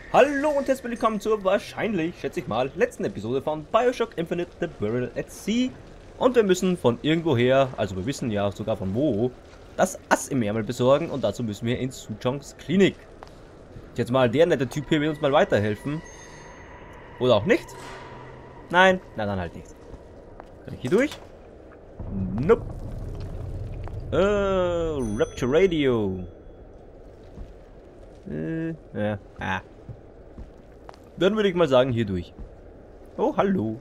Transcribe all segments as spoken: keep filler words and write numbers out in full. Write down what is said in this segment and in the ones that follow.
Hallo und herzlich willkommen zur wahrscheinlich, schätze ich mal, letzten Episode von Bioshock Infinite: The Burial at Sea. Und wir müssen von irgendwoher, also wir wissen ja sogar von wo, das Ass im Ärmel besorgen und dazu müssen wir in Suchongs Klinik. Jetzt mal der nette Typ hier will uns mal weiterhelfen. Oder auch nicht? Nein, nein, dann halt nicht. Kann ich hier durch? Nope. Äh, Rapture Radio. Äh, ja, ah. Dann würde ich mal sagen, hier durch. Oh, hallo.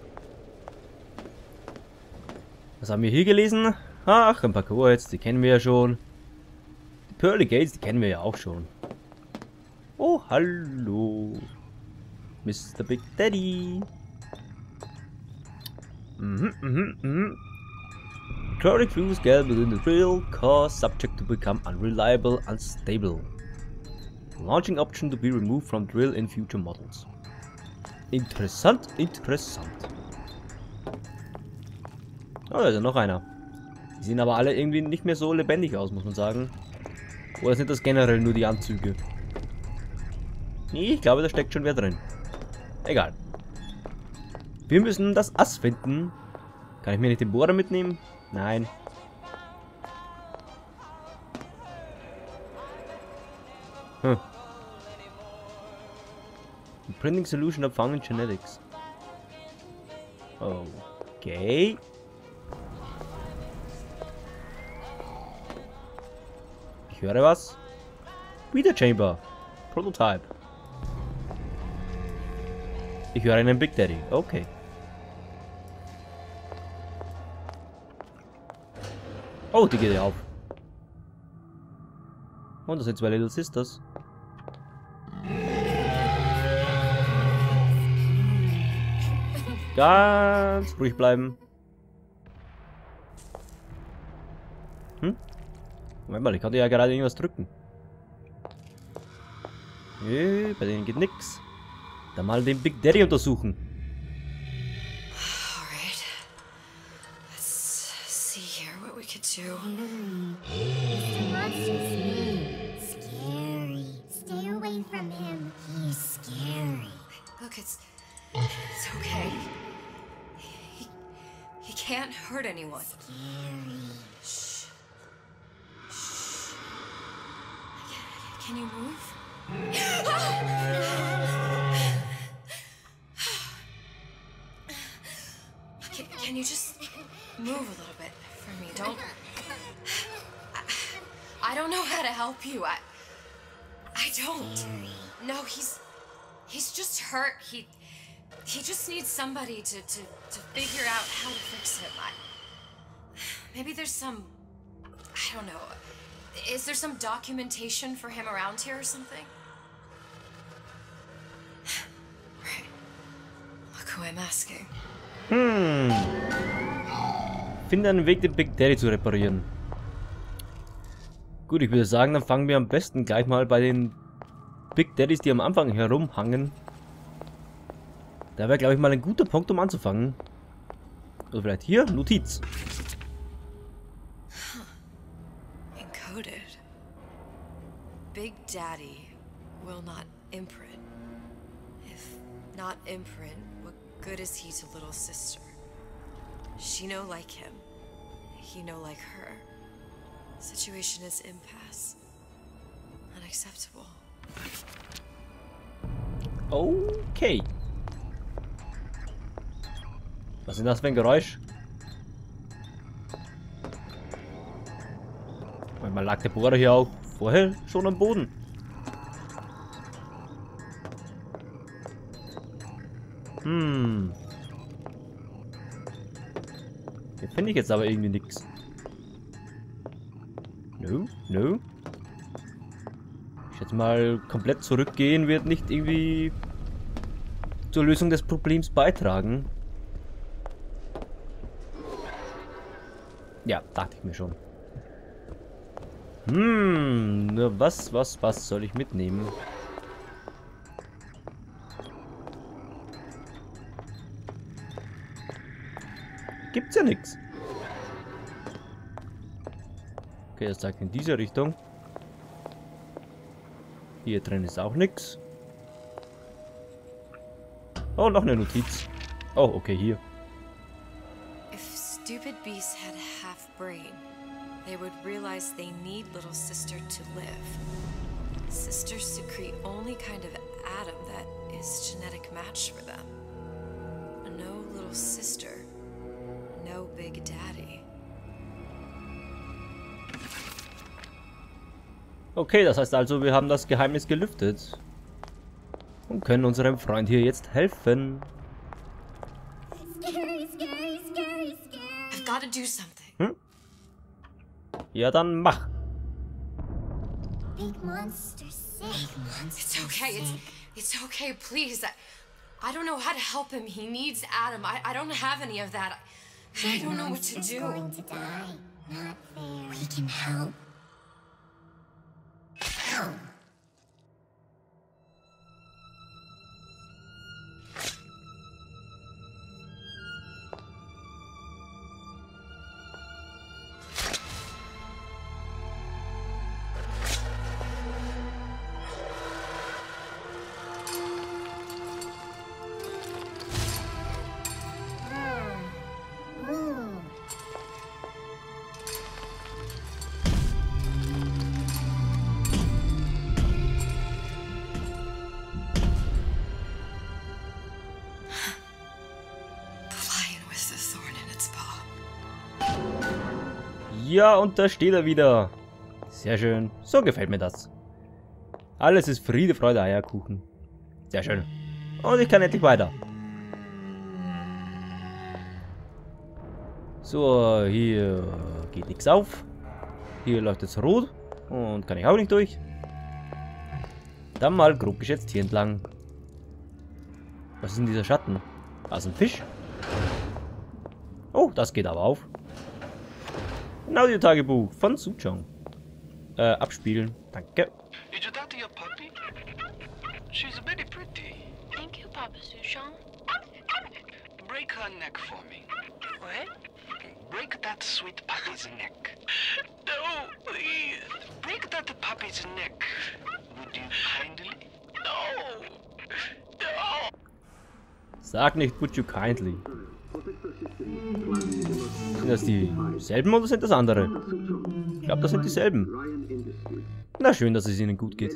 Was haben wir hier gelesen? Ach, ein paar Codes, die kennen wir ja schon. Die Pearly Gates, die kennen wir ja auch schon. Oh, hallo. Mister Big Daddy. Mhm, mhm, mhm. Chlorine crews get within the drill, cause subject to become unreliable, unstable. Launching option to be removed from drill in future models. Interessant, interessant. Oh, da ist ja noch einer. Die sehen aber alle irgendwie nicht mehr so lebendig aus, muss man sagen. Oder sind das generell nur die Anzüge? Nee, ich glaube, da steckt schon wer drin. Egal. Wir müssen das Ass finden. Kann ich mir nicht den Bohrer mitnehmen? Nein. Hm. Printing solution of found in genetics. Okay. Ich höre was. Wieder Chamber. Prototype. Ich höre einen Big Daddy. Okay. Oh, die geht ja auf. Und das sind zwei Little Sisters. Ganz ruhig bleiben. Hm? Moment mal, ich konnte ja gerade irgendwas drücken. Nö, bei denen geht nix. Dann mal den Big Daddy untersuchen. Alright. Let's see here what we could do. Mister Monster's mean. Scary. Stay away from him. He's scary. Look, it's it's okay. He he can't hurt anyone. Scary. Shh. Shh. Can, can you move? Can, can you just move a little bit for me? Don't. I, I don't know how to help you. I. I don't. No, he's. He's just hurt. He. He just needs somebody to, to, to figure out how to fix him. I, maybe there's some. I don't know. Is there some documentation for him around here or something? Right. Look who I'm asking. Hm. Finde einen Weg, den Big Daddy zu reparieren. Gut, ich würde sagen, dann fangen wir am besten gleich mal bei den Big Daddys, die am Anfang herumhangen. Da wäre, glaube ich, mal ein guter Punkt, um anzufangen. Oder vielleicht hier, Notiz. Encoded. Big Daddy will not imprint. If not imprint, what good is he to little sister? She no like him. He no like her. Situation is impasse. Unacceptable. Okay. Was ist das für ein Geräusch? Manchmal lag der Bohrer hier auch vorher schon am Boden. Hm. Hier finde ich jetzt aber irgendwie nichts. No, no. Ich schätze mal, komplett zurückgehen wird nicht irgendwie zur Lösung des Problems beitragen. Ja, dachte ich mir schon. Hm, nur was, was, was soll ich mitnehmen? Gibt's ja nichts. Okay, das zeigt in diese Richtung. Hier drin ist auch nichts. Oh, noch eine Notiz. Oh, okay, hier. If stupid beasts had a half brain, they would realize they need little sister to live. Sisters secrete only kind of atom that is genetic match for them. No little sister, no big daddy. Okay, das heißt also, wir haben das Geheimnis gelüftet. Und können unserem Freund hier jetzt helfen. Scary, scary, scary, scary. I've got to do something. Hm? Ja, dann mach. Big monster sick. Big monster It's okay. It's sick. it's okay. Please. I, I don't know how to help him. He needs Adam. I, I don't have any of that. I, I don't know what to Monster's do. going to die. Not fair. We can help. Help. Ooh. The lion with the thorn in its paw. Ja, und da steht er wieder. Sehr schön. So gefällt mir das. Alles ist Friede, Freude, Eierkuchen. Sehr schön. Und ich kann endlich weiter. So, hier geht nichts auf. Hier läuft es rot. Und kann ich auch nicht durch. Dann mal grob geschätzt hier entlang. Was ist denn dieser Schatten? Da ist ein Fisch. Oh, das geht aber auf. Ein Audiotagebuch von Suchong. Äh, abspielen. Danke. Is your daddy a puppy? She's very pretty. Thank you, Papa Sushong. Break her neck for me. What? Break that sweet puppy's neck. No, please. Break that puppy's neck. Would you kindly? No. No. Sag nicht, would you kindly. Sind das dieselben oder sind das andere? Ich glaube, das sind dieselben. Na schön, dass es ihnen gut geht.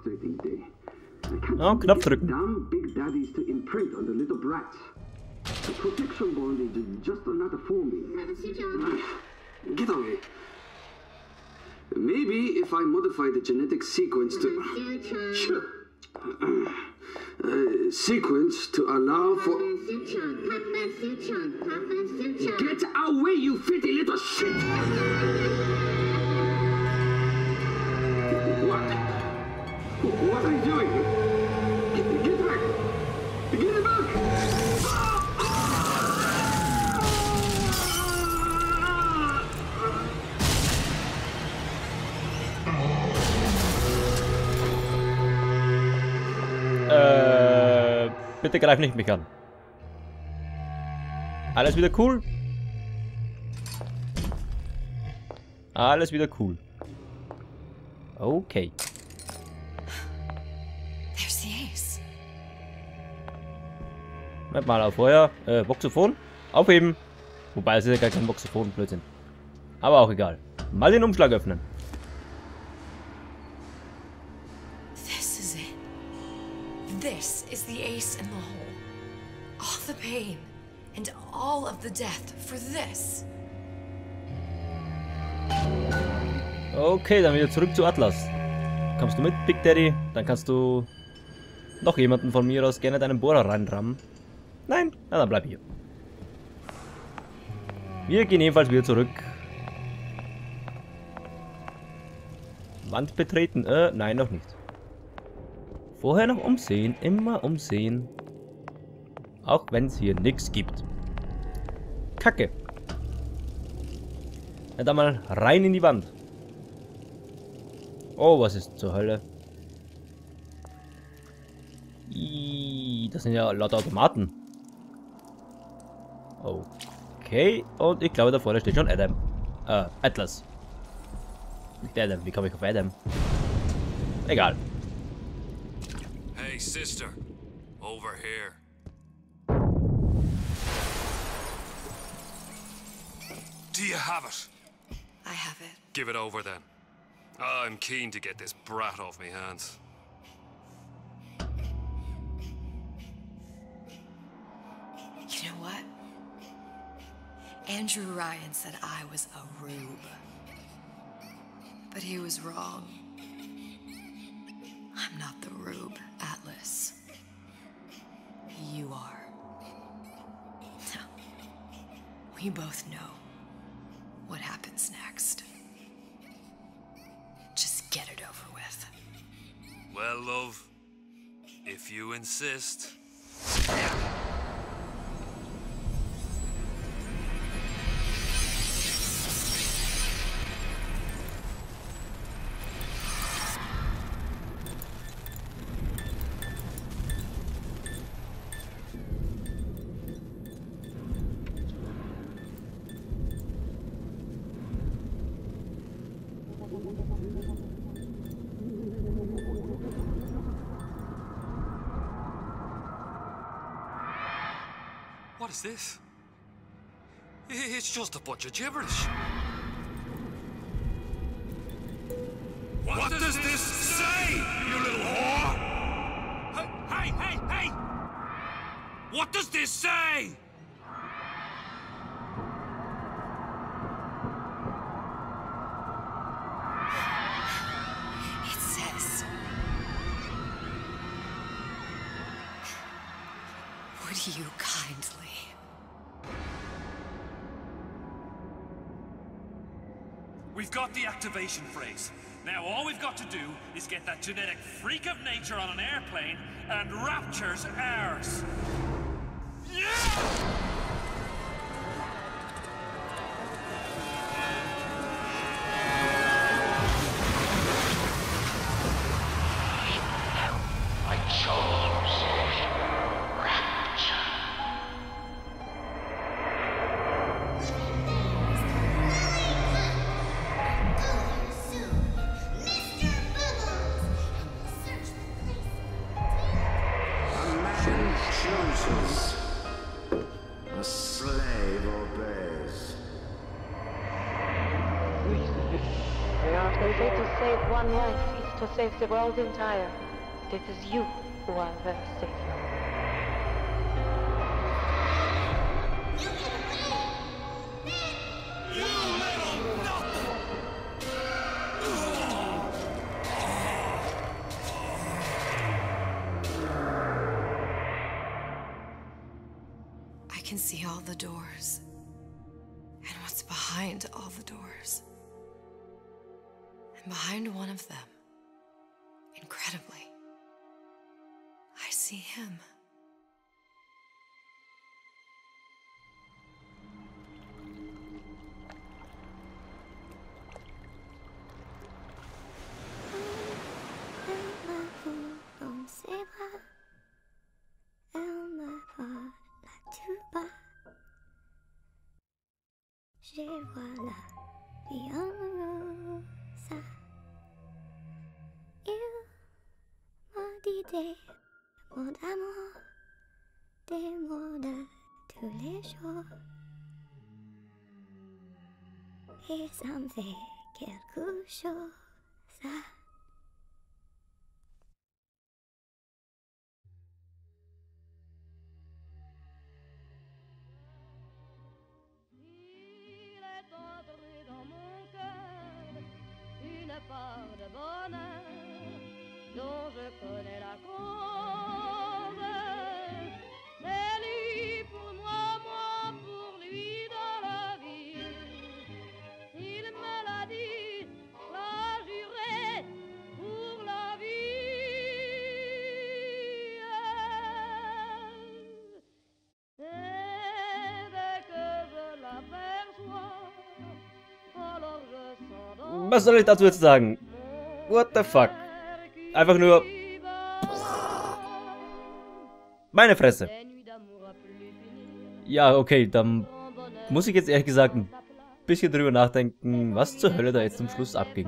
Oh, Knopf drücken. Damn big daddies to imprint on the little brats. The protection bondage is just another forming. Get away. Maybe if I modify the genetic sequence to Sure. Uh, sequence to allow for Get away, you filthy little shit! What? What are you doing? Get, get back! Get back! Äh, bitte greif nicht mich an. Alles wieder cool? Alles wieder cool. Okay. There's the ace. Moment mal auf Feuer. Äh, Voxophon. Aufheben. Wobei, es ist ja gar kein Voxophon, Blödsinn. Aber auch egal. Mal den Umschlag öffnen. This is it. This is the ace in the hole. All the pain and all of the death for this. Okay, dann wieder zurück zu Atlas. Kommst du mit, Big Daddy? Dann kannst du noch jemanden von mir aus gerne deinen Bohrer reinrammen. Nein? Na, dann bleib hier. Wir gehen ebenfalls wieder zurück. Wand betreten? Äh, nein, noch nicht. Vorher noch umsehen. Immer umsehen. Auch wenn es hier nichts gibt. Kacke. Ja, dann mal rein in die Wand. Oh, was ist zur Hölle? Ih, das sind ja lauter Automaten. Okay, und ich glaube, da vorne steht schon Adam. Äh, Atlas. Nicht Adam, wie komme ich auf Adam? Egal. Hey, sister. Over here. Do you have it? I have it. Give it over then. I'm keen to get this brat off my hands. You know what? Andrew Ryan said I was a rube. But he was wrong. I'm not the rube, Atlas. You are. We both know what happens next. Just get it over with. Well, love, if you insist. What is this? It's just a bunch of gibberish. What, what does, does this say, you little whore? Hey, hey, hey, hey! What does this say? It says... Would you kindly... We've got the activation phrase. Now all we've got to do is get that genetic freak of nature on an airplane, and Rapture's ours. Yeah! A slave obeys. They say to save one life is to save the world entire. It is you who are their savior. I can see all the doors, and what's behind all the doors. And behind one of them, incredibly, I see him. Dans ses bras, elle me parle tout bas. Je vois la vie amoureuse. Il m'a dit des mots d'amour, des mots de tous les jours. Et ça me fait quelque chose. Part de bonheur dont je connais la cause. C'est lui pour moi, moi pour lui dans la vie. Il me l'a dit, l'a juré pour la vie. Et dès que je l'aperçois, alors je sens dans Was soll ich dazu jetzt sagen? What the fuck? Einfach nur... Meine Fresse. Ja, okay, dann muss ich jetzt ehrlich gesagt ein bisschen drüber nachdenken, was zur Hölle da jetzt zum Schluss abging.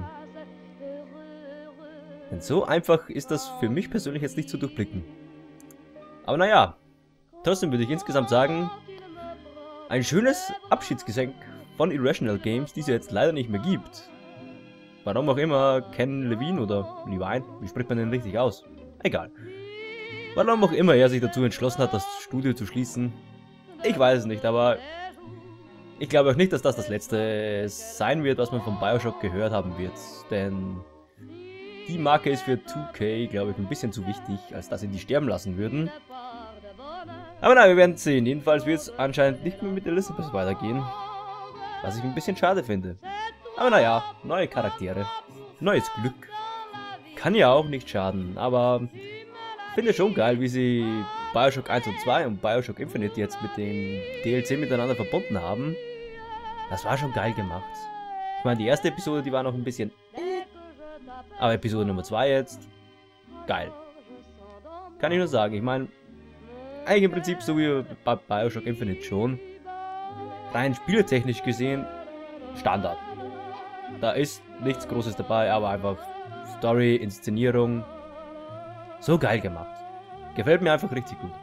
Denn so einfach ist das für mich persönlich jetzt nicht zu durchblicken. Aber naja, trotzdem würde ich insgesamt sagen, ein schönes Abschiedsgeschenk von Irrational Games, die es jetzt leider nicht mehr gibt. Warum auch immer Ken Levine oder Levine, wie spricht man denn richtig aus? Egal. Warum auch immer er sich dazu entschlossen hat, das Studio zu schließen. Ich weiß es nicht, aber ich glaube auch nicht, dass das das letzte sein wird, was man von Bioshock gehört haben wird. Denn die Marke ist für zwei K, glaube ich, ein bisschen zu wichtig, als dass sie die sterben lassen würden. Aber nein, wir werden sehen. Jedenfalls wird es anscheinend nicht mehr mit Elizabeth weitergehen. Was ich ein bisschen schade finde. Aber naja, neue Charaktere. Neues Glück. Kann ja auch nicht schaden, aber ich finde schon geil, wie sie Bioshock eins und zwei und Bioshock Infinite jetzt mit dem D L C miteinander verbunden haben. Das war schon geil gemacht. Ich meine, die erste Episode, die war noch ein bisschen... Aber Episode Nummer zwei jetzt... Geil. Kann ich nur sagen. Ich meine, eigentlich im Prinzip so wie bei Bioshock Infinite schon. Rein spieltechnisch gesehen, Standard. Da ist nichts Großes dabei, aber einfach Story, Inszenierung. So geil gemacht. Gefällt mir einfach richtig gut.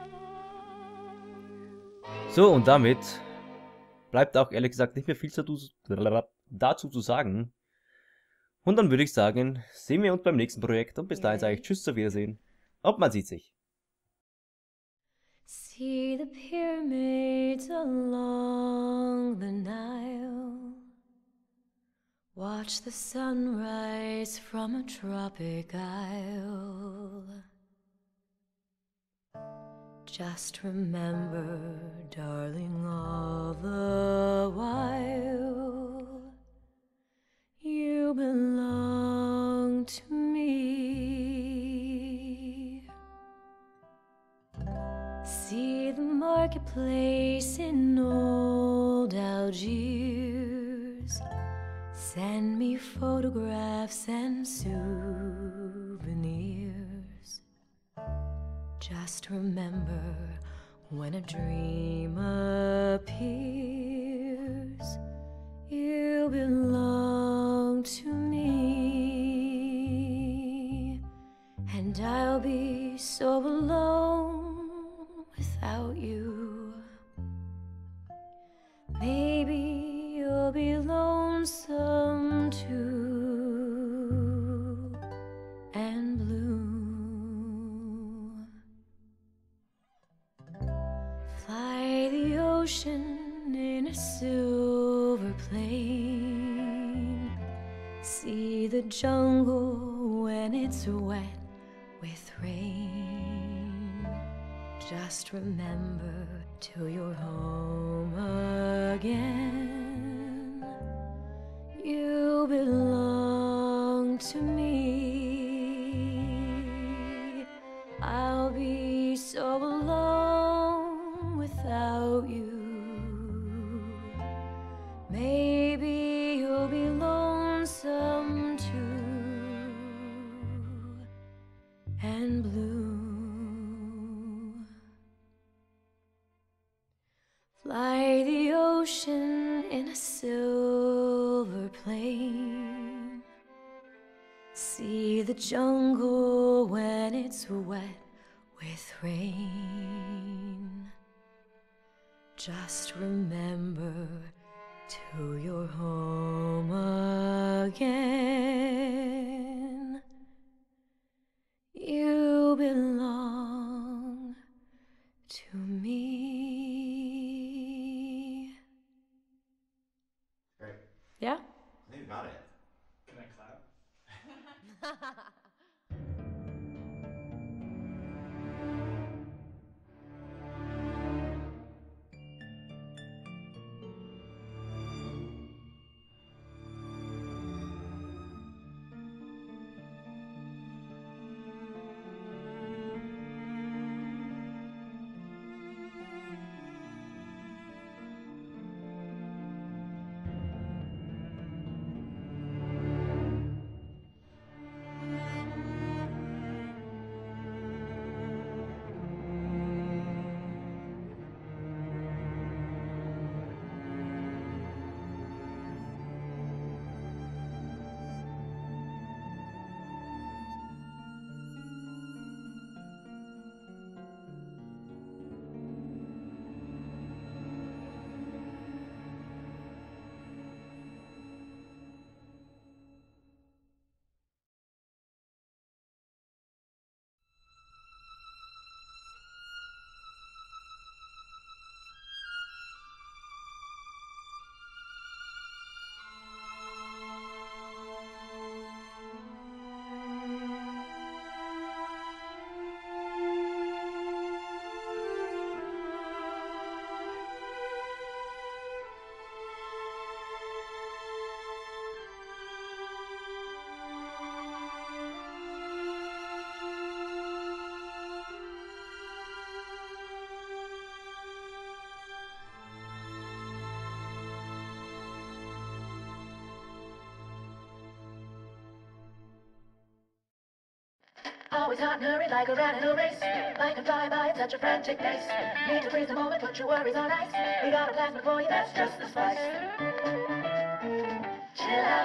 So, und damit bleibt auch ehrlich gesagt nicht mehr viel dazu zu sagen. Und dann würde ich sagen, sehen wir uns beim nächsten Projekt und bis dahin sage ich Tschüss, auf Wiedersehen. Und man sieht sich. See the pyramids along the Nile. Watch the sunrise from a tropic isle. Just remember, darling, all the while you belong to me. See the marketplace in old Algiers. Send me photographs and souvenirs. Just remember, when a dream appears, you belong to me. And I'll be so alone without you. Maybe you'll be lonesome too, and blue. Fly the ocean in a silver plane. See the jungle when it's wet with rain. Just remember, till you're home again, you belong to me. I'll be so alone without you. Maybe you'll be lonesome too, and blue. Fly the ocean in a silver plane. See the jungle when it's wet with rain. Just remember, till you're home again, you belong to me. Great. Yeah? I think you got it. Can I clap? always hot and hurried like a rat in a race. Life can fly by at such a frantic pace. Need to freeze the moment, put your worries on ice. We got a plasma for you, that's just the spice. Chill out,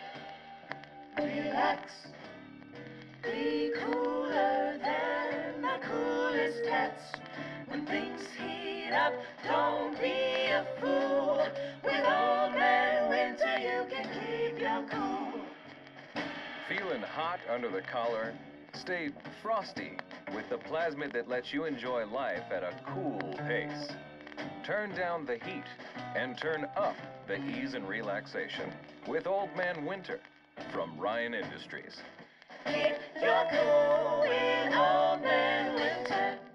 relax, be cooler than the coolest cats. When things heat up, don't be a fool. With Old Man Winter, you can keep your cool. Feeling hot under the collar? Stay frosty with the plasmid that lets you enjoy life at a cool pace. Turn down the heat and turn up the ease and relaxation with Old Man Winter from Ryan Industries. Keep your cool with Old Man Winter.